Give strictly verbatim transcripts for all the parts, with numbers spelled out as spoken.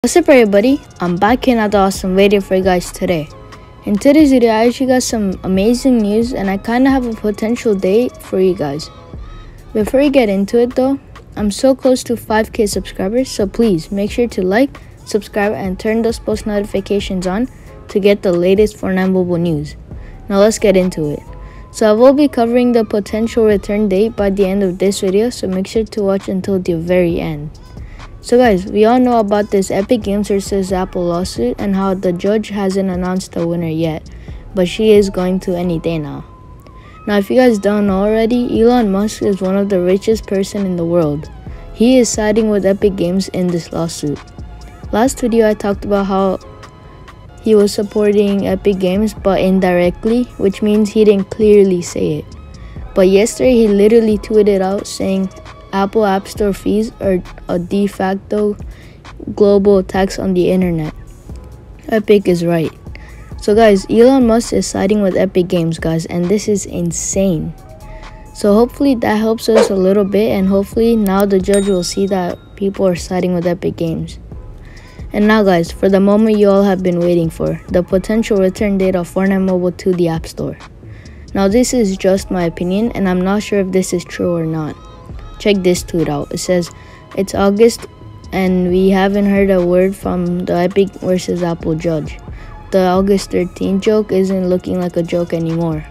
What's up everybody, I'm back in another awesome video for you guys today. In today's video I actually got some amazing news and I kinda have a potential date for you guys. Before we get into it though, I'm so close to five K subscribers, so please make sure to like, subscribe and turn those post notifications on to get the latest Fortnite mobile news. Now let's get into it. So I will be covering the potential return date by the end of this video, so make sure to watch until the very end. So guys, we all know about this Epic Games versus Apple lawsuit and how the judge hasn't announced the winner yet, but she is going to any day now. Now if you guys don't know already, Elon Musk is one of the richest person in the world. He is siding with Epic Games in this lawsuit. Last video I talked about how he was supporting Epic Games but indirectly, which means he didn't clearly say it. But yesterday he literally tweeted out saying Apple App Store fees are a de facto global tax on the internet. Epic is right. So guys, Elon Musk is siding with Epic Games, guys, and this is insane. So hopefully that helps us a little bit, and hopefully now the judge will see that people are siding with Epic Games. And now guys, for the moment you all have been waiting for, the potential return date of Fortnite Mobile to the App Store. Now this is just my opinion and I'm not sure if this is true or not. Check this tweet out. It says, it's August and we haven't heard a word from the Epic versus Apple judge. The August thirteenth joke isn't looking like a joke anymore.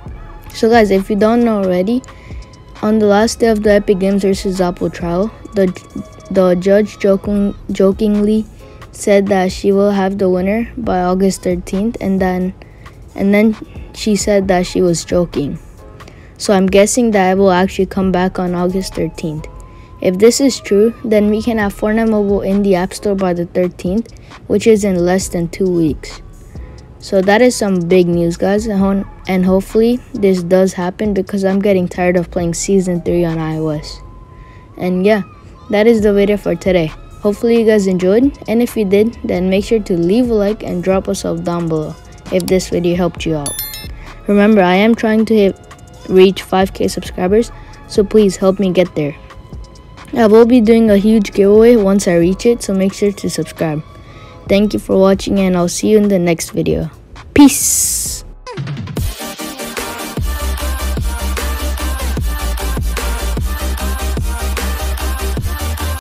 So guys, if you don't know already, on the last day of the Epic Games versus Apple trial, the the judge joking, jokingly said that she will have the winner by August thirteenth, and then and then she said that she was joking. So I'm guessing that it will actually come back on August thirteenth. If this is true, then we can have Fortnite Mobile in the App Store by the thirteenth, which is in less than two weeks. So that is some big news, guys, and hopefully this does happen because I'm getting tired of playing Season three on iOS. And yeah, that is the video for today. Hopefully you guys enjoyed, and if you did, then make sure to leave a like and drop a sub down below if this video helped you out. Remember, I am trying to hit reach five K subscribers, so please help me get there. I will be doing a huge giveaway once I reach it, so make sure to subscribe. Thank you for watching and I'll see you in the next video. Peace.